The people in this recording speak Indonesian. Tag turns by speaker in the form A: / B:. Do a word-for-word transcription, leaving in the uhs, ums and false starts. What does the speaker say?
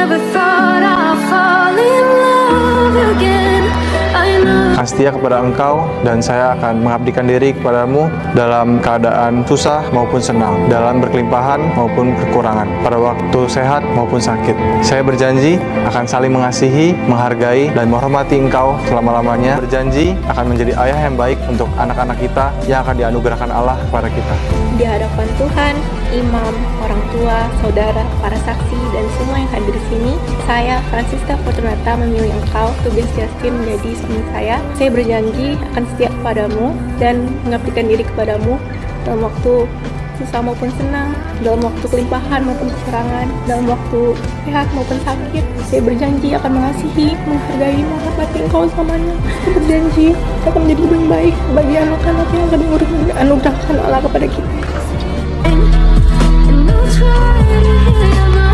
A: akan setia kepada Engkau, dan saya akan mengabdikan diri kepadamu dalam keadaan susah maupun senang, dalam berkelimpahan maupun kekurangan, pada waktu sehat maupun sakit. Saya berjanji akan saling mengasihi, menghargai, dan menghormati Engkau selama-lamanya. Berjanji akan menjadi ayah yang baik untuk anak-anak kita yang akan dianugerahkan Allah kepada kita.
B: Di hadapan Tuhan, imam, orang tua, saudara, para saksi, dan semua yang hadir di sini, saya, Francisca Fortunata, memilih Engkau, Tobias Justin, menjadi suami saya. Saya berjanji akan setia kepadamu dan mengabdikan diri kepadamu dalam waktu susah maupun senang, dalam waktu kelimpahan maupun kekurangan, dalam waktu sehat maupun sakit. Saya berjanji akan mengasihi, menghargai, menghormati Engkau selamanya. Saya berjanji akan menjadi lebih baik bagi anak-anak yang akan dianugerahkan Allah kepada kita.